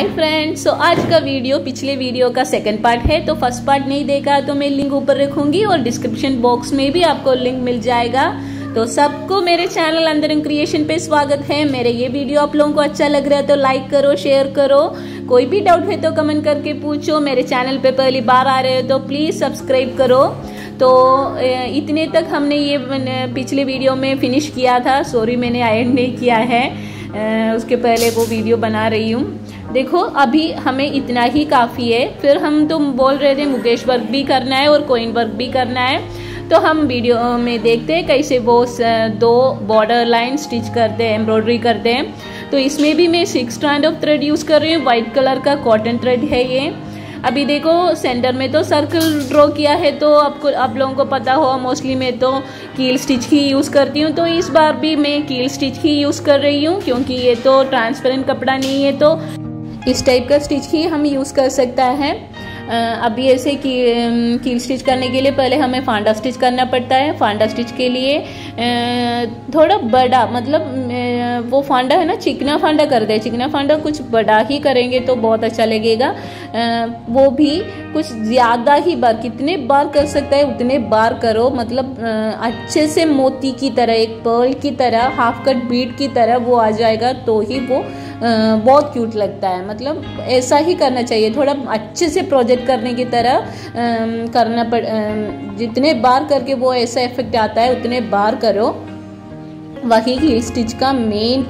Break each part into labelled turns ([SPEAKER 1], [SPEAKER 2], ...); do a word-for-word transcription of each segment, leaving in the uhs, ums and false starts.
[SPEAKER 1] Hi friends, सो आज का video पिछले वीडियो का सेकंड पार्ट है। तो फर्स्ट पार्ट नहीं देखा तो मैं लिंक ऊपर रखूंगी और डिस्क्रिप्शन बॉक्स में भी आपको लिंक मिल जाएगा। तो सबको मेरे चैनल अंदरिंग क्रिएशन पे स्वागत है। मेरे ये वीडियो आप लोगों को अच्छा लग रहा है तो लाइक करो, शेयर करो। कोई भी डाउट है तो कमेंट करके पूछो। मेरे चैनल पे पहली बार आ रहे हो तो प्लीज सब्सक्राइब करो। तो इतने तक हमने ये पिछले वीडियो में फिनिश किया था। सॉरी मैंने एंड नहीं किया है, उसके पहले वो वीडियो बना रही हूँ। देखो अभी हमें इतना ही काफ़ी है। फिर हम तो बोल रहे थे मुकेश वर्क भी करना है और कोइन वर्क भी करना है। तो हम वीडियो में देखते हैं कैसे वो दो बॉर्डर लाइन स्टिच करते हैं, एम्ब्रॉयडरी करते हैं। तो इसमें भी मैं six strand of thread use कर रही हूँ। वाइट कलर का कॉटन थ्रेड है ये। अभी देखो सेंटर में तो सर्कल ड्रॉ किया है, तो आपको आप लोगों को पता हो मोस्टली मैं तो कील स्टिच ही यूज़ करती हूँ। तो इस बार भी मैं कील स्टिच ही यूज़ कर रही हूँ क्योंकि ये तो ट्रांसपेरेंट कपड़ा नहीं है, तो इस टाइप का स्टिच ही हम यूज़ कर सकता है। अभी ऐसे की कील स्टिच करने के लिए पहले हमें फांडा स्टिच करना पड़ता है। फांडा स्टिच के लिए थोड़ा बड़ा, मतलब वो फांडा है ना, चिकना फांडा कर दे। चिकना फांडा कुछ बड़ा ही करेंगे तो बहुत अच्छा लगेगा। वो भी कुछ ज़्यादा ही बार, कितने बार कर सकता है उतने बार करो। मतलब अच्छे से मोती की तरह, एक पर्ल की तरह, हाफ कट बीड की तरह वो आ जाएगा तो ही वो बहुत क्यूट लगता है। मतलब ऐसा ही करना चाहिए, थोड़ा अच्छे से प्रोजेक्ट करने की तरह करना पड़। जितने बार करके वो ऐसा इफेक्ट आता है उतने बार करो। वही हील स्टिच का मेन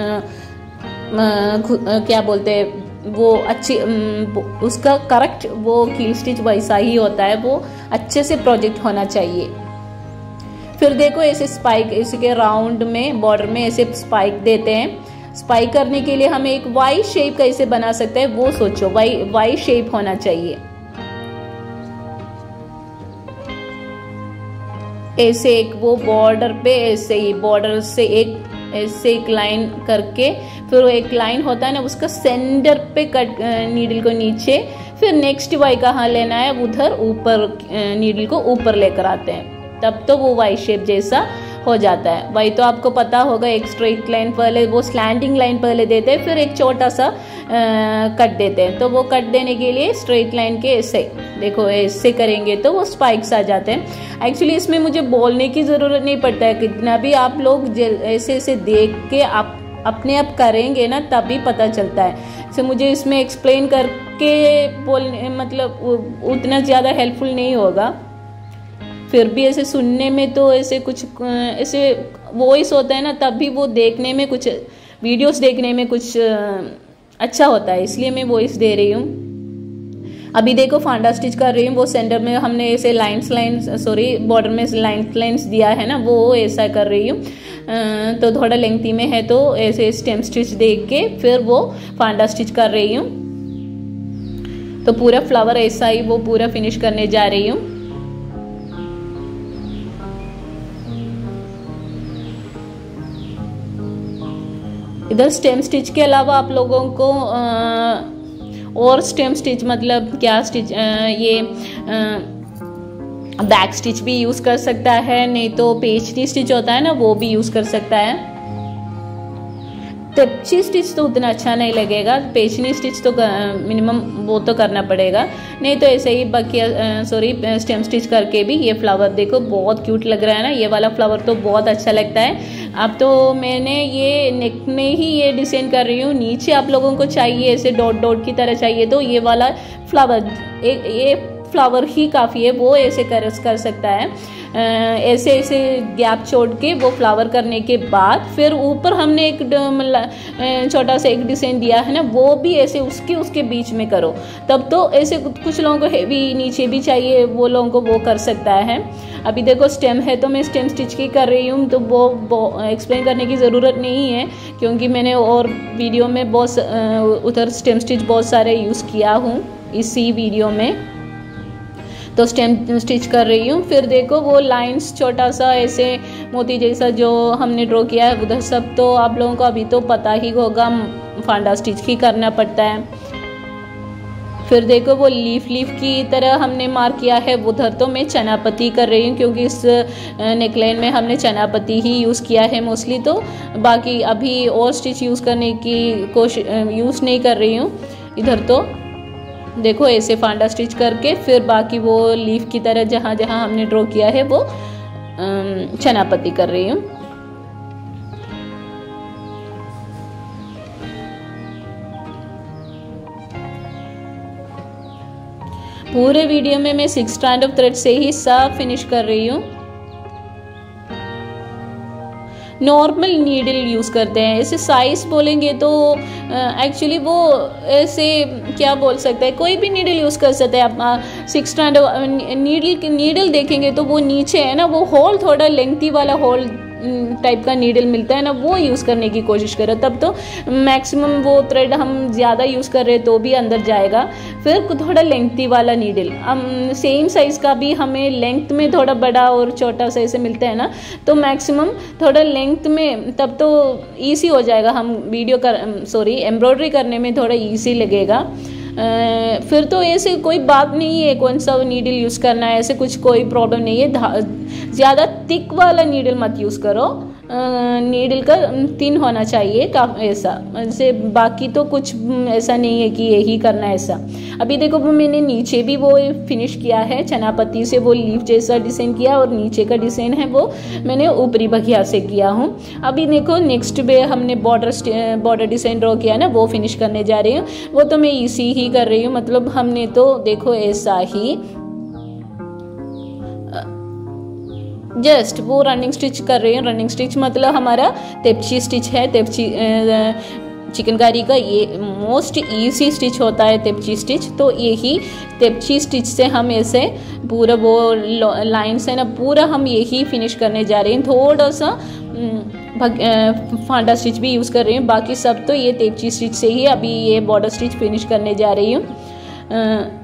[SPEAKER 1] क्या बोलते हैं वो अच्छी, उसका करेक्ट वो हील स्टिच वैसा ही होता है। वो अच्छे से प्रोजेक्ट होना चाहिए। फिर देखो ऐसे स्पाइक, इसके राउंड में बॉर्डर में ऐसे स्पाइक देते हैं। स्पाइक करने के लिए हमें एक वाई शेप कैसे बना सकते हैं वो सोचो। वाई वाई शेप होना चाहिए। ऐसे एक वो बॉर्डर पे ऐसे ही बॉर्डर से एक ऐसे एक लाइन करके, फिर वो एक लाइन होता है ना, उसका सेंटर पे कट नीडल को नीचे, फिर नेक्स्ट वाई कहाँ लेना है उधर ऊपर नीडल को ऊपर लेकर आते हैं, तब तो वो वाई शेप जैसा हो जाता है। वही तो आपको पता होगा, एक स्ट्रेट लाइन पहले, वो स्लैंडिंग लाइन पहले देते हैं, फिर एक छोटा सा आ, कट देते हैं। तो वो कट देने के लिए स्ट्रेट लाइन के ऐसे देखो ऐसे करेंगे तो वो स्पाइक्स आ जाते हैं। एक्चुअली इसमें मुझे बोलने की ज़रूरत नहीं पड़ता है, कितना भी आप लोग ऐसे ऐसे देख के आप अपने आप करेंगे ना तभी पता चलता है। तो मुझे इसमें एक्सप्लेन करके बोलने मतलब उतना ज़्यादा हेल्पफुल नहीं होगा। फिर भी ऐसे सुनने में तो ऐसे कुछ ऐसे वॉइस होता है ना, तब भी वो देखने में कुछ, वीडियोस देखने में कुछ अच्छा होता है, इसलिए मैं वॉइस दे रही हूँ। अभी देखो फांडा स्टिच कर रही हूँ। वो सेंटर में हमने ऐसे लाइन्स लाइन्स सॉरी बॉर्डर में लाइन्स लाइन्स दिया है ना, वो ऐसा कर रही हूँ। तो थोड़ा लेंथी में है तो ऐसे स्टेम स्टिच दे के फिर वो फांडा स्टिच कर रही हूँ। तो पूरा फ्लावर ऐसा ही वो पूरा फिनिश करने जा रही हूँ। इधर स्टेम स्टिच के अलावा आप लोगों को आ, और स्टेम स्टिच मतलब क्या स्टिच आ, ये बैक स्टिच भी यूज़ कर सकता है, नहीं तो पेचनी स्टिच होता है ना वो भी यूज़ कर सकता है। तिरछी स्टिच तो उतना अच्छा नहीं लगेगा, पेचनी स्टिच तो मिनिमम वो तो करना पड़ेगा, नहीं तो ऐसे ही बकिया सॉरी स्टेम स्टिच करके भी। ये फ्लावर देखो बहुत क्यूट लग रहा है ना, ये वाला फ्लावर तो बहुत अच्छा लगता है। अब तो मैंने ये नेक में ही ये डिजाइन कर रही हूँ। नीचे आप लोगों को चाहिए ऐसे डॉट डॉट की तरह चाहिए तो ये वाला फ्लावर, एक ये फ्लावर ही काफ़ी है, वो ऐसे कर कर सकता है। ऐसे ऐसे गैप छोड़ के वो फ्लावर करने के बाद फिर ऊपर हमने एक छोटा सा एक डिजाइन दिया है ना, वो भी ऐसे उसके उसके बीच में करो। तब तो ऐसे कुछ लोगों को हेवी नीचे भी चाहिए, वो लोगों को वो कर सकता है। अभी देखो स्टेम है तो मैं स्टेम स्टिच की कर रही हूँ, तो वो, वो एक्सप्लेन करने की ज़रूरत नहीं है क्योंकि मैंने और वीडियो में बहुत उधर स्टेम स्टिच बहुत सारे यूज़ किया हूँ इसी वीडियो में। तो स्टेम स्टिच कर रही हूँ। फिर देखो वो लाइंस छोटा सा ऐसे मोती जैसा जो हमने ड्रॉ किया है उधर सब तो आप लोगों को अभी तो पता ही होगा, फांडा स्टिच ही करना पड़ता है। फिर देखो वो लीफ लीफ की तरह हमने मार्क किया है उधर, तो मैं चना पत्ती कर रही हूँ क्योंकि इस नेकलाइन में हमने चना पत्ती ही यूज़ किया है मोस्टली। तो बाकी अभी और स्टिच यूज़ करने की कोशिश यूज़ नहीं कर रही हूँ। इधर तो देखो ऐसे फांडा स्टिच करके फिर बाकी वो लीफ की तरह जहाँ जहाँ हमने ड्रॉ किया है वो चना पत्ती कर रही हूँ। पूरे वीडियो में मैं सिक्स स्ट्रैंड ऑफ थ्रेड से ही सब फिनिश कर रही हूँ। नॉर्मल नीडल यूज़ करते हैं, ऐसे साइज बोलेंगे तो एक्चुअली वो ऐसे क्या बोल सकते हैं, कोई भी नीडल यूज़ कर सकते हैं आप। सिक्स स्ट्रैंड नीडल नीडल देखेंगे तो वो नीचे है ना, वो होल थोड़ा लेंथी वाला होल टाइप का नीडल मिलता है ना, वो यूज़ करने की कोशिश करो, तब तो मैक्सिमम वो थ्रेड हम ज़्यादा यूज़ कर रहे हैं तो भी अंदर जाएगा। फिर थोड़ा लेंथी वाला नीडल, हम सेम साइज़ का भी हमें लेंथ में थोड़ा बड़ा और छोटा सा ऐसे मिलता है ना, तो मैक्सिमम थोड़ा लेंथ में तब तो ईजी हो जाएगा, हम वीडियो कर सॉरी एम्ब्रॉयडरी करने में थोड़ा ईजी लगेगा। Uh, फिर तो ऐसे कोई बात नहीं है कौन सा नीडल यूज़ करना है, ऐसे कुछ कोई प्रॉब्लम नहीं है। ज़्यादा थिक वाला नीडल मत यूज़ करो, नीडल का थिन होना चाहिए का ऐसा, ऐसे बाकी तो कुछ ऐसा नहीं है कि यही करना है ऐसा। अभी देखो वो मैंने नीचे भी वो फिनिश किया है, चना पत्ती से वो लीफ जैसा डिज़ाइन किया और नीचे का डिज़ाइन है वो मैंने ऊपरी बघिया से किया हूँ। अभी देखो नेक्स्ट पे हमने बॉर्डर बॉर्डर डिज़ाइन ड्रॉ किया ना, वो फिनिश करने जा रही हूँ। वो तो मैं इसी ही कर रही हूँ, मतलब हमने तो देखो ऐसा ही जस्ट वो रनिंग स्टिच कर रही हूँ। रनिंग स्टिच मतलब हमारा तेपची स्टिच है, तेपची चिकनकारी का ये मोस्ट इजी स्टिच होता है तेपची स्टिच। तो यही तेपची स्टिच से हम ऐसे पूरा वो लाइन्स है ना, पूरा हम यही फिनिश करने जा रहे हैं। थोड़ा सा फांडा स्टिच भी यूज़ कर रही हूँ, बाकी सब तो ये तेपची स्टिच से ही अभी ये बॉर्डर स्टिच फिनिश करने जा रही हूँ।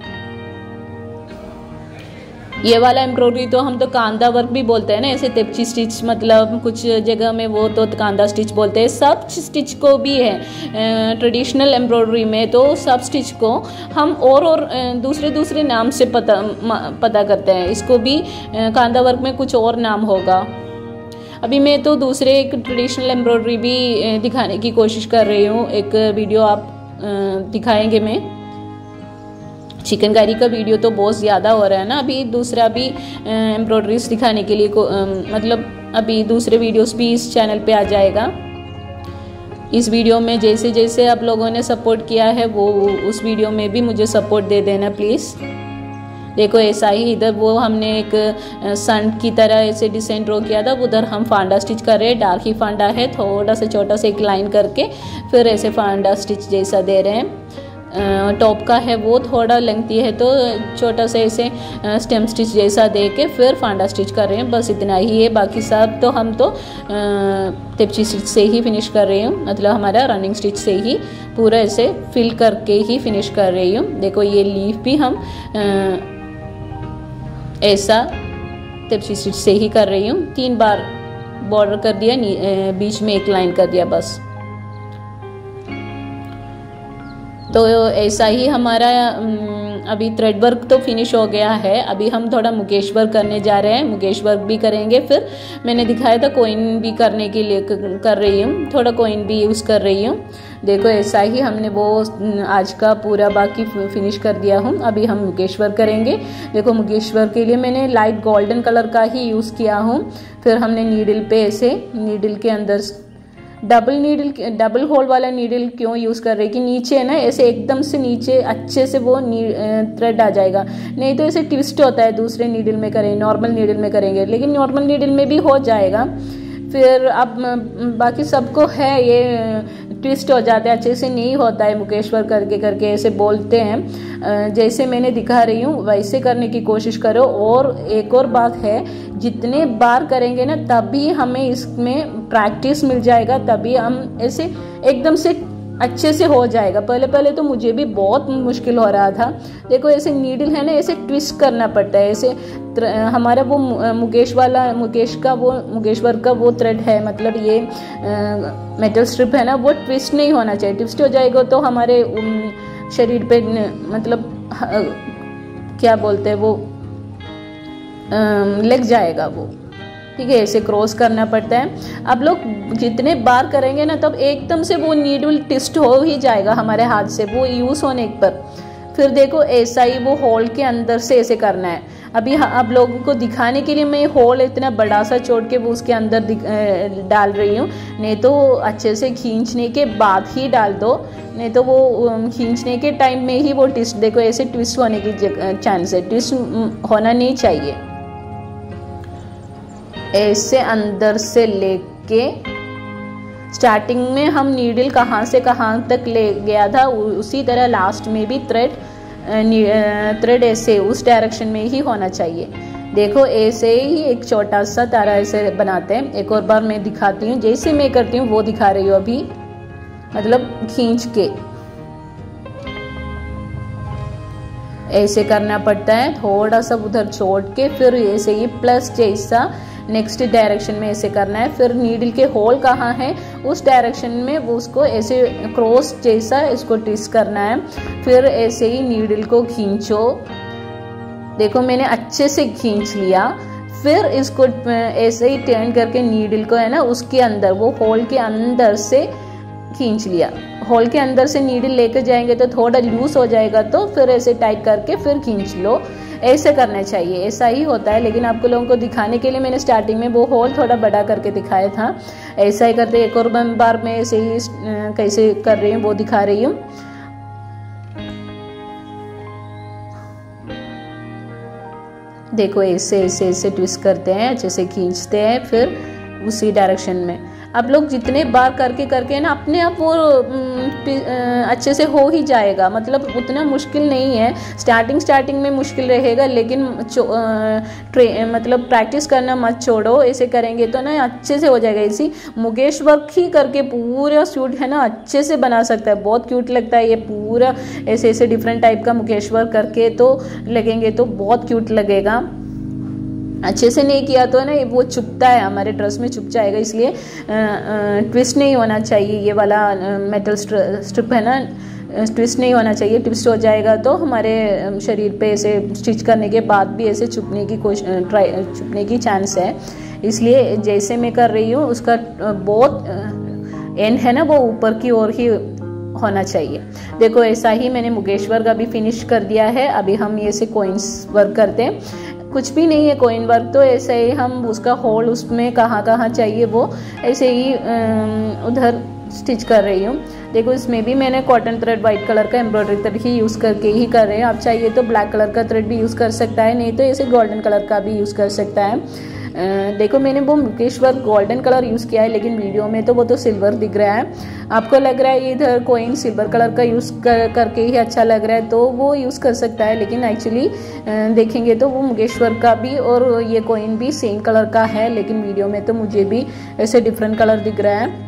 [SPEAKER 1] ये वाला एम्ब्रॉयडरी तो हम तो कांदा वर्क भी बोलते हैं ना, ऐसे तेपची स्टिच मतलब कुछ जगह में वो तो कांदा स्टिच बोलते हैं। सब स्टिच को भी है ट्रेडिशनल एम्ब्रॉयडरी में, तो सब स्टिच को हम और और दूसरे दूसरे नाम से पता पता करते हैं। इसको भी कांदा वर्क में कुछ और नाम होगा। अभी मैं तो दूसरे एक ट्रेडिशनल एम्ब्रॉयडरी भी दिखाने की कोशिश कर रही हूँ, एक वीडियो आप दिखाएंगे मैं। चिकनकारी का वीडियो तो बहुत ज़्यादा हो रहा है ना, अभी दूसरा भी एम्ब्रॉयडरीज दिखाने के लिए को आ, मतलब अभी दूसरे वीडियोस भी इस चैनल पे आ जाएगा। इस वीडियो में जैसे जैसे आप लोगों ने सपोर्ट किया है वो उस वीडियो में भी मुझे सपोर्ट दे देना प्लीज़। देखो ऐसा ही इधर वो हमने एक सन की तरह ऐसे डिज़ाइन ड्रॉ किया था, उधर हम फांडा स्टिच कर रहे हैं। डार्क ही फांडा है, थोड़ा सा छोटा सा एक लाइन करके फिर ऐसे फांडा स्टिच जैसा दे रहे हैं। टॉप का है वो थोड़ा लेंथी है तो छोटा सा ऐसे स्टेम स्टिच जैसा दे के फिर फांडा स्टिच कर रहे हैं, बस इतना ही है। बाकी सब तो हम तो तेपची स्टिच से ही फिनिश कर रही हूँ, मतलब हमारा रनिंग स्टिच से ही पूरा ऐसे फिल करके ही फिनिश कर रही हूँ। देखो ये लीफ भी हम ऐसा तेपची स्टिच से ही कर रही हूँ। तीन बार बॉर्डर कर दिया, बीच में एक लाइन कर दिया बस। तो ऐसा ही हमारा अभी थ्रेड वर्क तो फिनिश हो गया है। अभी हम थोड़ा मुकेश वर्क करने जा रहे हैं, मुकेश वर्क भी करेंगे। फिर मैंने दिखाया था कोइन भी करने के लिए कर रही हूँ, थोड़ा कोइन भी यूज़ कर रही हूँ। देखो ऐसा ही हमने वो आज का पूरा बाकी फिनिश कर दिया हूँ। अभी हम मुकेश वर्क करेंगे। देखो मुकेश वर्क के लिए मैंने लाइट गोल्डन कलर का ही यूज़ किया हूँ। फिर हमने नीडल पे ऐसे नीडल के अंदर डबल नीडल डबल होल वाला नीडल क्यों यूज़ कर रहे हैं कि नीचे है ना ऐसे एकदम से नीचे अच्छे से वो थ्रेड आ जाएगा, नहीं तो ऐसे ट्विस्ट होता है दूसरे नीडल में करें, नॉर्मल नीडल में करेंगे, लेकिन नॉर्मल नीडल में भी हो जाएगा। फिर अब बाकी सबको है ये ट्विस्ट हो जाता है, अच्छे से नहीं होता है। मुकेश वर्क करके करके ऐसे बोलते हैं, जैसे मैंने दिखा रही हूँ वैसे करने की कोशिश करो। और एक और बात है, जितने बार करेंगे ना तभी हमें इसमें प्रैक्टिस मिल जाएगा, तभी हम ऐसे एकदम से अच्छे से हो जाएगा। पहले पहले तो मुझे भी बहुत मुश्किल हो रहा था। देखो ऐसे नीडल है ना ऐसे ट्विस्ट करना पड़ता है, ऐसे हमारा वो मुकेश वाला मुकेश का वो मुकेश वर्क का वो थ्रेड है, मतलब ये मेटल स्ट्रिप है ना, वो ट्विस्ट नहीं होना चाहिए। ट्विस्ट हो जाएगा तो हमारे शरीर पे मतलब क्या बोलते हैं वो लग जाएगा वो, ठीक है, ऐसे क्रॉस करना पड़ता है। अब लोग जितने बार करेंगे ना तब एकदम से वो नीडल ट्विस्ट हो ही जाएगा हमारे हाथ से, वो यूज़ होने पर। फिर देखो ऐसा ही वो होल के अंदर से ऐसे करना है। अभी आप लोगों को दिखाने के लिए मैं होल इतना बड़ा सा छोड़ के वो उसके अंदर डाल रही हूँ, नहीं तो अच्छे से खींचने के बाद ही डाल दो, नहीं तो वो खींचने के टाइम में ही वो ट्विस्ट, देखो ऐसे ट्विस्ट होने की चांस है, ट्विस्ट होना नहीं चाहिए। ऐसे अंदर से लेके स्टार्टिंग में हम नीडल कहाँ से कहाँ तक ले गया था उसी तरह लास्ट में भी थ्रेड थ्रेड ऐसे उस डायरेक्शन में ही होना चाहिए। देखो ऐसे ही एक छोटा सा तारा ऐसे बनाते हैं। एक और बार मैं दिखाती हूँ, जैसे मैं करती हूँ वो दिखा रही हूँ अभी, मतलब खींच के ऐसे करना पड़ता है, थोड़ा सा उधर छोड़ के फिर ऐसे ही प्लस जैसा नेक्स्ट डायरेक्शन में ऐसे करना है। फिर नीडल के होल कहाँ है उस डायरेक्शन में वो उसको ऐसे क्रॉस जैसा इसको ट्विस्ट करना है। फिर ऐसे ही नीडल को खींचो, देखो मैंने अच्छे से खींच लिया। फिर इसको ऐसे ही टर्न करके नीडल को है ना उसके अंदर वो होल के अंदर से खींच लिया। होल के अंदर से नीडल लेकर जाएंगे तो थोड़ा लूज हो जाएगा, तो फिर ऐसे टाइट करके फिर खींच लो, ऐसे करना चाहिए। ऐसा ही होता है, लेकिन आपको लोगों को दिखाने के लिए मैंने स्टार्टिंग में वो होल थोड़ा बड़ा करके दिखाया था। ऐसा ही करते एक और बार मैं ऐसे ही कैसे कर रही हूँ वो दिखा रही हूँ। देखो ऐसे ऐसे ऐसे ट्विस्ट करते हैं, अच्छे से खींचते हैं फिर उसी डायरेक्शन में। अब लोग जितने बार करके करके ना अपने आप वो अच्छे से हो ही जाएगा, मतलब उतना मुश्किल नहीं है। स्टार्टिंग स्टार्टिंग में मुश्किल रहेगा, लेकिन ट्रे मतलब प्रैक्टिस करना मत छोड़ो। ऐसे करेंगे तो ना अच्छे से हो जाएगा। इसी मुकेश वर्क ही करके पूरा सूट है ना अच्छे से बना सकता है, बहुत क्यूट लगता है ये पूरा। ऐसे ऐसे डिफरेंट टाइप का मुकेश वर्क करके तो लगेंगे तो बहुत क्यूट लगेगा। अच्छे से नहीं किया तो ना वो चुभता है, हमारे ड्रेस में चुभ जाएगा, इसलिए ट्विस्ट नहीं होना चाहिए। ये वाला मेटल स्ट्रिप है ना, ट्विस्ट नहीं होना चाहिए। ट्विस्ट हो जाएगा तो हमारे शरीर पे ऐसे स्टिच करने के बाद भी ऐसे चुभने की कोशिश ट्राई चुभने की चांस है। इसलिए जैसे मैं कर रही हूँ उसका बहुत एंड है ना वो ऊपर की ओर ही होना चाहिए। देखो ऐसा ही मैंने मुकेश वर्क अभी फिनिश कर दिया है। अभी हम ऐसे कॉइन्स वर्क करते हैं, कुछ भी नहीं है कॉइन वर्क तो ऐसे ही हम उसका होल उसमें कहाँ कहाँ चाहिए वो ऐसे ही उधर स्टिच कर रही हूँ। देखो इसमें भी मैंने कॉटन थ्रेड वाइट कलर का एम्ब्रॉयडरी थ्रेड ही यूज़ करके ही कर रहे हैं। आप चाहिए तो ब्लैक कलर का थ्रेड भी यूज़ कर सकता है, नहीं तो ऐसे गोल्डन कलर का भी यूज़ कर सकता है। देखो मैंने वो mukesh work golden colour use किया है, लेकिन वीडियो में तो वो तो सिल्वर दिख रहा है। आपको लग रहा है इधर कोइन सिल्वर कलर का यूज़ कर करके ही अच्छा लग रहा है तो वो यूज़ कर सकता है, लेकिन एक्चुअली देखेंगे तो वो मुकेश वर्क का भी और ये कोइन भी सेम कलर का है, लेकिन वीडियो में तो मुझे भी ऐसे डिफरेंट कलर दिख रहा है।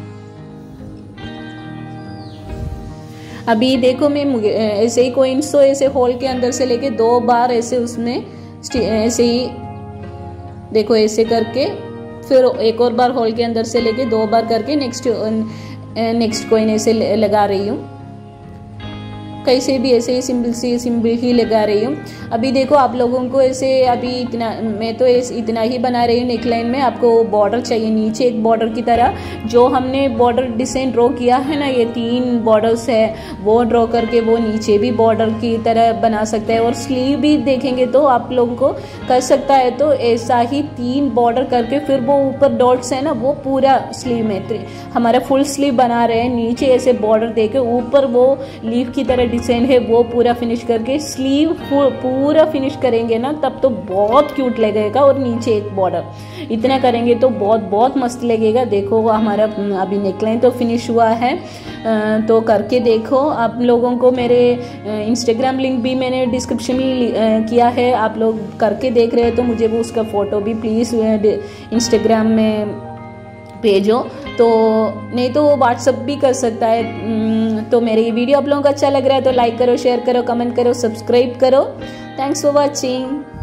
[SPEAKER 1] अभी देखो मैं ऐसे ही कोइंस तो ऐसे होल के अंदर से लेके दो बार ऐसे उसमें ऐसे ही देखो ऐसे करके फिर एक और बार होल के अंदर से लेके दो बार करके नेक्स्ट नेक्स्ट कोइन ऐसे लगा रही हूँ। कैसे भी ऐसे ही सिंपल सी सिंपल ही लगा रही हूँ। अभी देखो आप लोगों को ऐसे अभी इतना मैं तो ऐसे इतना ही बना रही हूँ। नेकलाइन में आपको बॉर्डर चाहिए नीचे एक बॉर्डर की तरह, जो हमने बॉर्डर डिजाइन ड्रॉ किया है ना, ये तीन बॉर्डर्स है वो ड्रॉ करके वो नीचे भी बॉर्डर की तरह बना सकते हैं। और स्लीव भी देखेंगे तो आप लोगों को कर सकता है तो ऐसा ही तीन बॉर्डर करके फिर वो ऊपर डॉट्स है ना वो पूरा स्लीव में हमारा फुल स्लीव बना रहे हैं। नीचे ऐसे बॉर्डर देके ऊपर वो लीव की तरह डिजाइन है वो पूरा फिनिश करके स्लीव पूरा फिनिश करेंगे ना तब तो बहुत क्यूट लगेगा। और नीचे एक बॉर्डर इतना करेंगे तो बहुत बहुत मस्त लगेगा। देखो हमारा अभी नेकलाइन तो फिनिश हुआ है, तो करके देखो। आप लोगों को मेरे इंस्टाग्राम लिंक भी मैंने डिस्क्रिप्शन में किया है, आप लोग करके देख रहे हैं तो मुझे वो उसका फ़ोटो भी प्लीज़ इंस्टाग्राम में भेजो, तो नहीं तो वो व्हाट्सअप भी कर सकता है। तो मेरी वीडियो आप लोगों को अच्छा लग रहा है तो लाइक करो, शेयर करो, कमेंट करो, सब्सक्राइब करो। Thanks for watching.